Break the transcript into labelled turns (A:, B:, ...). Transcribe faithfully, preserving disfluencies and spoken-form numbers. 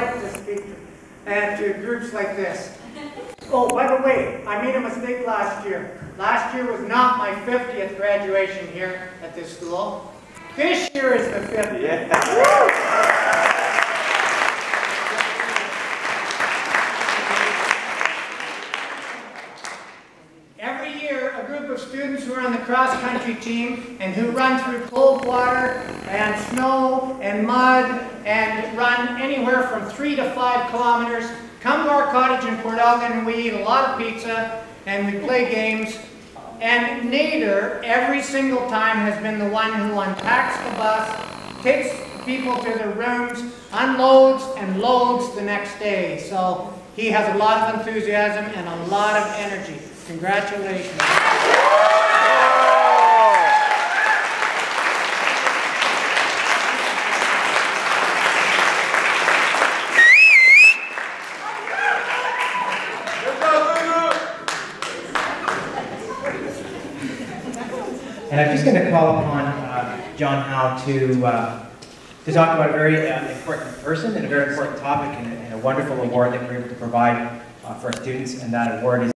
A: delight to speak and to groups like this. Oh, by the way, I made a mistake last year. Last year was not my fiftieth graduation here at this school. This year is the fiftieth. Yeah. Every year, a group of students who are on the cross-country team and who run through cold water and snow and mud and run anywhere from three to five kilometers come to our cottage in Port Elgin, and we eat a lot of pizza and we play games. And Nader, every single time, has been the one who unpacks the bus, takes people to their rooms, unloads and loads the next day. So he has a lot of enthusiasm and a lot of energy. Congratulations.
B: And I'm just going to call upon uh, John Howe to, uh, to talk about a very uh, important person and a very important topic and a, and a wonderful award that we're able to provide uh, for our students, and that award is